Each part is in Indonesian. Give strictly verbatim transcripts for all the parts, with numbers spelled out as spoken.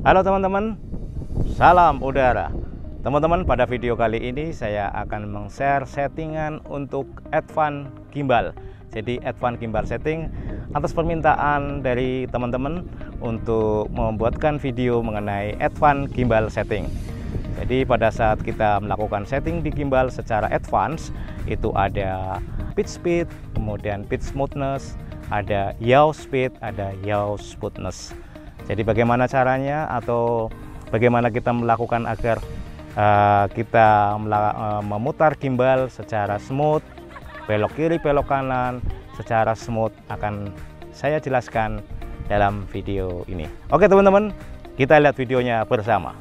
Halo teman-teman, salam udara. Teman-teman, pada video kali ini saya akan meng-share settingan untuk advance gimbal. Jadi advance gimbal setting atas permintaan dari teman-teman untuk membuatkan video mengenai advance gimbal setting. Jadi pada saat kita melakukan setting di gimbal secara advance, itu ada pitch speed, kemudian pitch smoothness, ada yaw speed, ada yaw smoothness. Jadi bagaimana caranya atau bagaimana kita melakukan agar uh, kita uh, memutar gimbal secara smooth, belok kiri belok kanan secara smooth, akan saya jelaskan dalam video ini. Oke teman-teman, kita lihat videonya bersama.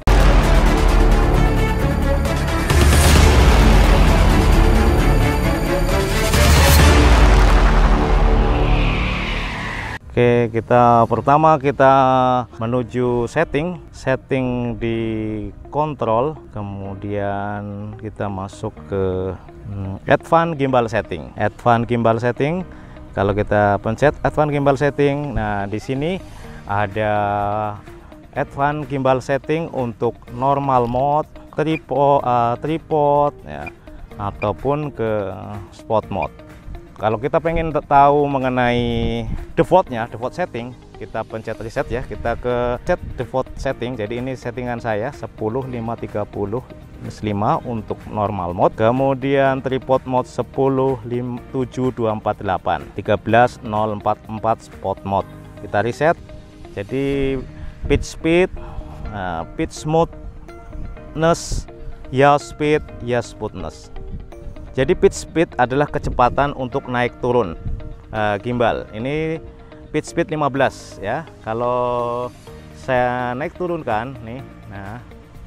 Oke, kita pertama kita menuju setting, setting di kontrol, kemudian kita masuk ke hmm, advance gimbal setting. Advance gimbal setting, kalau kita pencet advance gimbal setting, nah di sini ada advance gimbal setting untuk normal mode, tripod, uh, tripod ya, ataupun ke sport mode. Kalau kita pengen tahu mengenai defaultnya, default setting, kita pencet reset ya, kita ke set default setting. Jadi ini settingan saya sepuluh lima tiga puluh lima untuk normal mode, kemudian tripod mode sepuluh tujuh dua empat delapan, tiga belas nol empat empat sport mode. Kita reset. Jadi pitch speed, uh, pitch smoothness, yaw speed, yaw smoothness. Jadi pitch speed adalah kecepatan untuk naik turun uh, gimbal. Ini pitch speed lima belas ya. Kalau saya naik turunkan nih, nah,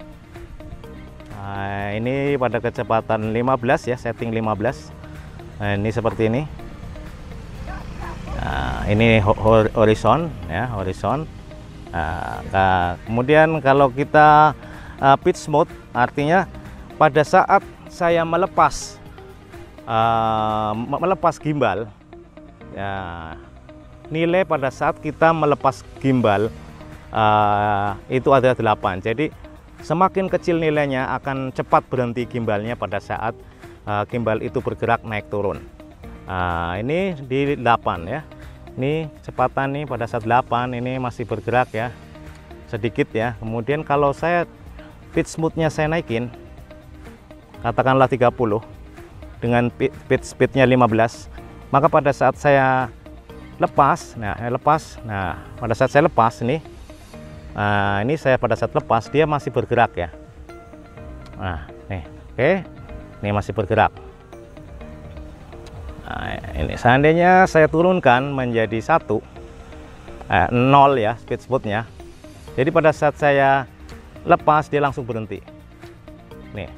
nah ini pada kecepatan lima belas ya, setting lima belas. Nah, ini seperti ini. Nah, ini horizon ya, horizon. Nah, nah, kemudian kalau kita uh, pitch mode, artinya pada saat saya melepas Uh, melepas gimbal ya, nilai pada saat kita melepas gimbal uh, itu ada delapan. Jadi semakin kecil nilainya akan cepat berhenti gimbalnya pada saat uh, gimbal itu bergerak naik turun. Uh, ini di delapan ya, ini kecepatan nih pada saat delapan, ini masih bergerak ya sedikit ya. Kemudian kalau saya pitch smoothnya saya naikin, katakanlah tiga puluh dengan pitch speednya lima belas, maka pada saat saya lepas, nah lepas, nah pada saat saya lepas ini, nah ini saya pada saat lepas dia masih bergerak ya. Nah nih, oke, ini masih bergerak. Nah, ini seandainya saya turunkan menjadi satu, eh, nol ya speed smoothnya. Jadi pada saat saya lepas dia langsung berhenti. Nih.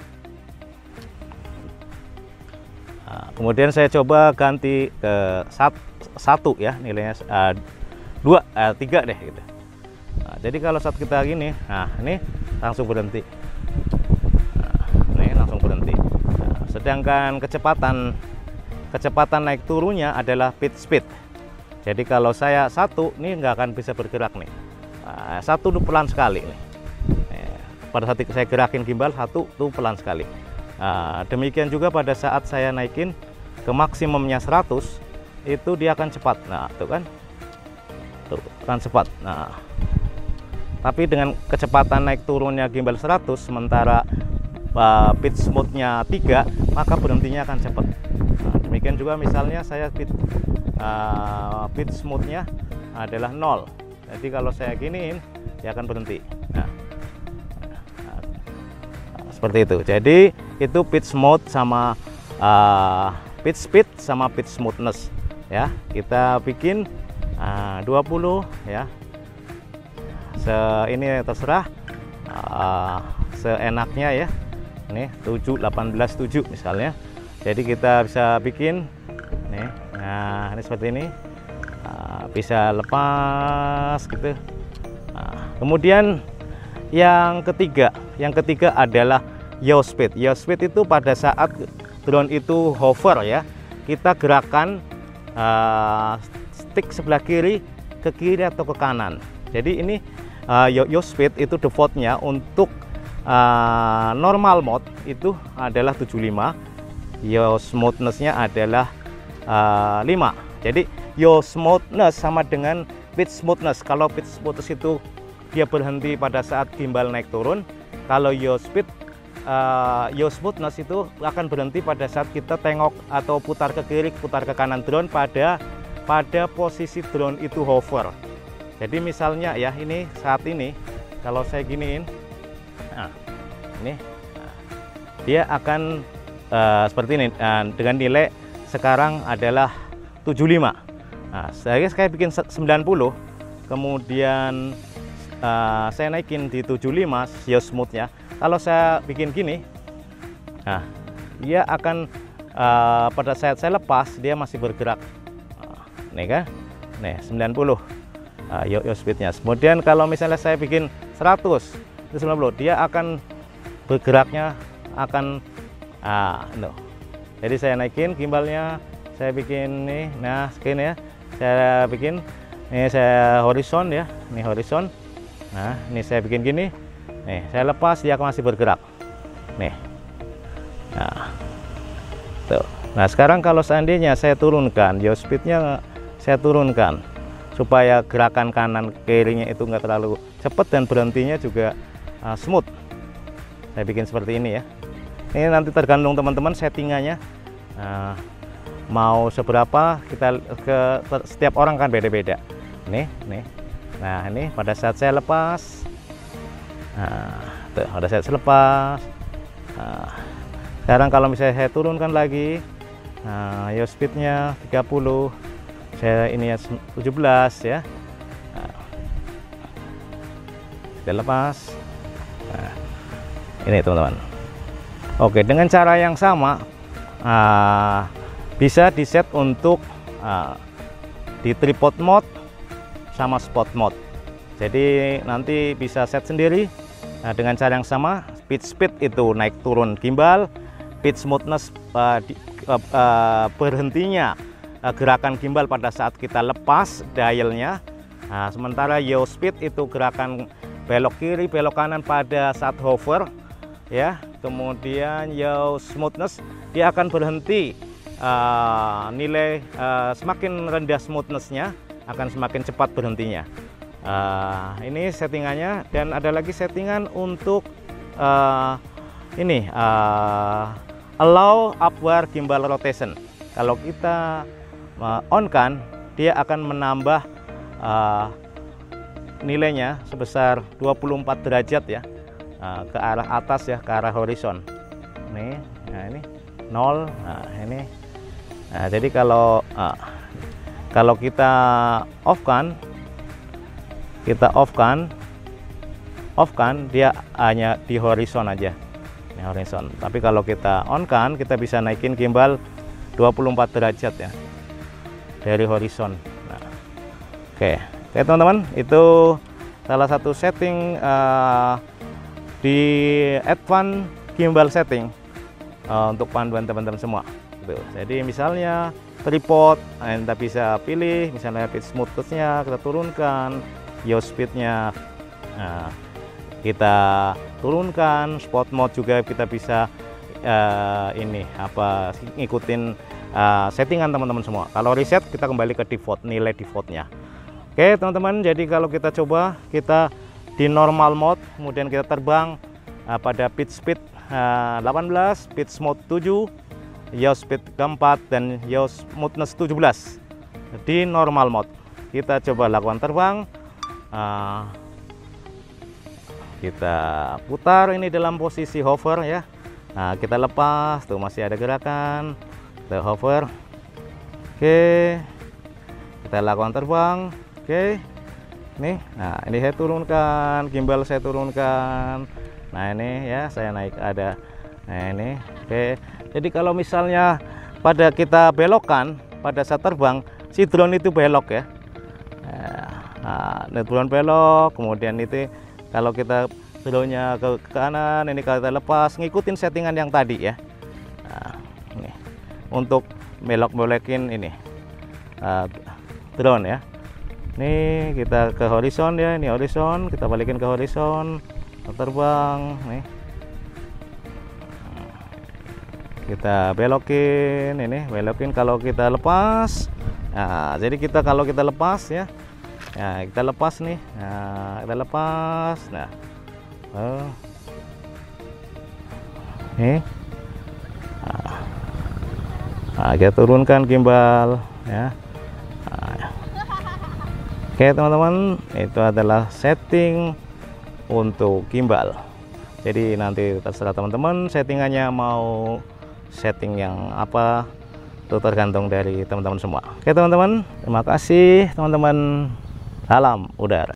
Nah, kemudian saya coba ganti ke sat, satu ya, nilainya uh, dua, uh, tiga deh gitu. Nah, jadi kalau saat kita gini, nah ini langsung berhenti. Nah, ini langsung berhenti. Nah, sedangkan kecepatan kecepatan naik turunnya adalah pitch speed. Jadi kalau saya satu, ini nggak akan bisa bergerak nih. Nah, satu tuh pelan sekali nih. Nah, pada saat saya gerakin gimbal satu tuh pelan sekali. Nah, demikian juga pada saat saya naikin ke maksimumnya seratus, itu dia akan cepat. Nah, tuh kan, tuh akan cepat. Nah, tapi dengan kecepatan naik turunnya gimbal seratus, sementara uh, pitch smoothnya tiga, maka berhentinya akan cepat. Nah, demikian juga misalnya saya pitch, uh, pitch smoothnya adalah nol. Jadi kalau saya giniin, dia akan berhenti. Nah, nah, nah seperti itu. Jadi itu pitch mode sama uh, pitch speed sama pitch smoothness ya. Kita bikin uh, dua puluh ya, se ini terserah uh, seenaknya ya. Ini tujuh, delapan belas, tujuh misalnya. Jadi kita bisa bikin nih, nah ini seperti ini, uh, bisa lepas gitu. Nah, kemudian yang ketiga yang ketiga adalah yaw speed. Yaw speed itu pada saat drone itu hover ya, kita gerakan uh, stick sebelah kiri ke kiri atau ke kanan. Jadi ini uh, yo-yo speed itu defaultnya untuk uh, normal mode itu adalah tujuh puluh lima, yaw smoothness-nya adalah uh, lima. Jadi yaw smoothness sama dengan pitch smoothness. Kalau pitch smoothness itu dia berhenti pada saat gimbal naik turun, kalau yaw speed uh, yaw smoothness itu akan berhenti pada saat kita tengok atau putar ke kiri, putar ke kanan drone pada pada posisi drone itu hover. Jadi misalnya ya, ini saat ini kalau saya giniin, nah ini nah, dia akan uh, seperti ini uh, dengan nilai sekarang adalah tujuh puluh lima. Nah, saya kayak bikin sembilan puluh, kemudian uh, saya naikin di tujuh puluh lima yaw smoothnya. Kalau saya bikin gini, nah dia akan uh, pada saat saya lepas dia masih bergerak. Nah, nih kan, nih sembilan puluh uh, yaw, yaw speednya. Kemudian kalau misalnya saya bikin seratus, itu sembilan puluh, dia akan bergeraknya akan ah, no. Jadi saya naikin gimbalnya, saya bikin nih, nah segini ya, saya bikin ini, saya horizon ya, ini horizon. Nah ini saya bikin gini, nih saya lepas dia masih bergerak, nih. Nah, tuh. Nah sekarang kalau seandainya saya turunkan yaw speednya, saya turunkan supaya gerakan kanan kirinya itu enggak terlalu cepat dan berhentinya juga uh, smooth. Saya bikin seperti ini ya. Ini nanti tergantung teman-teman settingannya. Nah, mau seberapa kita ke setiap orang kan beda-beda. Nih, nih. Nah ini pada saat saya lepas, nah, tuh, pada saat saya lepas. Nah, sekarang kalau misalnya saya turunkan lagi, nah, yaw speednya tiga puluh, saya ini ya tujuh belas ya. Nah, saya lepas. Nah, ini teman-teman. Oke, dengan cara yang sama uh, bisa di set untuk uh, di tripod mode sama spot mode. Jadi nanti bisa set sendiri uh, dengan cara yang sama. Pitch speed itu naik turun gimbal, pitch smoothness uh, di, uh, uh, berhentinya uh, gerakan gimbal pada saat kita lepas dialnya. Nah, sementara yaw speed itu gerakan belok kiri belok kanan pada saat hover ya. Kemudian yaw smoothness dia akan berhenti, uh, nilai uh, semakin rendah smoothnessnya akan semakin cepat berhentinya. Uh, ini settingannya, dan ada lagi settingan untuk uh, ini uh, allow upward gimbal rotation. Kalau kita uh, on kan, dia akan menambah uh, nilainya sebesar dua puluh empat derajat ya, uh, ke arah atas ya, ke arah horizon. Nih, nah ini nol. Nah ini, nah jadi kalau uh, kalau kita off kan, kita off kan, off kan dia hanya di horizon aja, ini horizon. Tapi kalau kita on kan, kita bisa naikin gimbal dua puluh empat derajat ya dari horizon. Nah, oke, oke teman-teman, itu salah satu setting uh, di advance gimbal setting uh, untuk panduan teman-teman semua. Tuh, jadi misalnya tripod, Anda bisa pilih misalnya pitch smoothness-nya kita turunkan, yaw speed-nya nah, kita turunkan, spot mode juga kita bisa uh, ini apa ngikutin uh, settingan teman-teman semua. Kalau reset kita kembali ke default, nilai defaultnya. Oke teman-teman, jadi kalau kita coba kita di normal mode, kemudian kita terbang uh, pada pitch speed uh, delapan belas, pitch smooth tujuh, yaw speed keempat, dan yaw smoothness tujuh belas di normal mode. Kita coba lakukan terbang, uh, kita putar ini dalam posisi hover ya. Nah kita lepas, tuh masih ada gerakan, kita hover. Oke, kita lakukan terbang. Oke, nih, nah ini saya turunkan gimbal, saya turunkan. Nah ini ya, saya naik ada. Nah ini, oke. Jadi kalau misalnya pada kita belokkan pada saat terbang, si drone itu belok ya. Nah, drone belok, kemudian itu kalau kita drone-nya ke kanan, ini kalau kita lepas, ngikutin settingan yang tadi ya. Nah, ini untuk belok-belokin ini uh, drone ya. Nih kita ke horizon ya, ini horizon, kita balikin ke horizon, terbang nih. Kita belokin ini, belokin kalau kita lepas. Nah, jadi kita kalau kita lepas ya. Nah, kita lepas nih. Nah, kita lepas. Nah. Oh. Nih. Nah. Nah, kita turunkan gimbal ya. Nah. Oke teman-teman, itu adalah setting untuk gimbal. Jadi nanti terserah teman-teman settingannya mau setting yang apa, itu tergantung dari teman-teman semua. Oke teman-teman, terima kasih teman-teman. Salam udara.